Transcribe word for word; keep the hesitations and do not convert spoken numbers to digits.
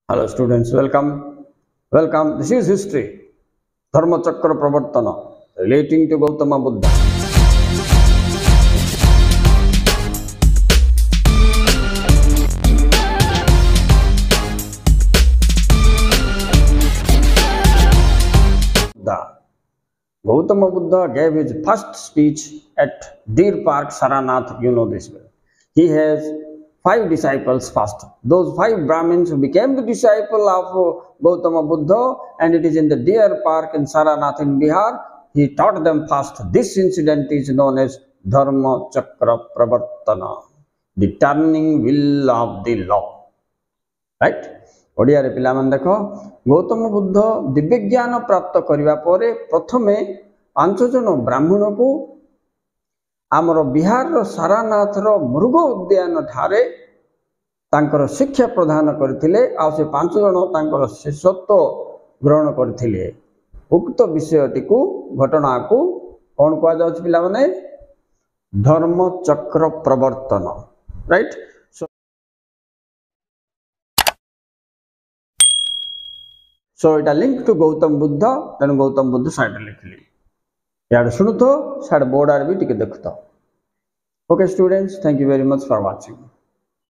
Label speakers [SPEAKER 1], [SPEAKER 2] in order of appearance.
[SPEAKER 1] Hello students, welcome. Welcome. This is history. Dharma Chakra Pravartana relating to Gautama Buddha. Buddha. Gautama Buddha gave his first speech at Deer Park, Saranath. You know this well. He has five disciples first. Those five Brahmins who became the disciple of Gautama Buddha, and it is in the Deer Park in Saranath in Bihar. He taught them first. This incident is known as Dharma Chakra Pravartana, the turning wheel of the law. Right? Odia रे पिला मन देखो गौतम बुद्ध दिव्य ज्ञान प्राप्त करिवा परे प्रथमे पांच जन ब्राह्मण को आमर बिहार रो सारानाथ रो मृग उद्यान ठारे तांकर शिक्षा प्रदान करथिले आ से पांच जन तांकर शिष्यत्व ग्रहण करथिले उक्त विषयटी को घटना को कोन को जाउछ पिला माने धर्म चक्र प्रवर्तन राइट सो इटा लिंक टू गौतम बुद्ध तेन गौतम बुद्ध साइड लिखली यार सुनु तो साइड बोर्ड आर भी टिके देखतो okay students thank you very much for watching.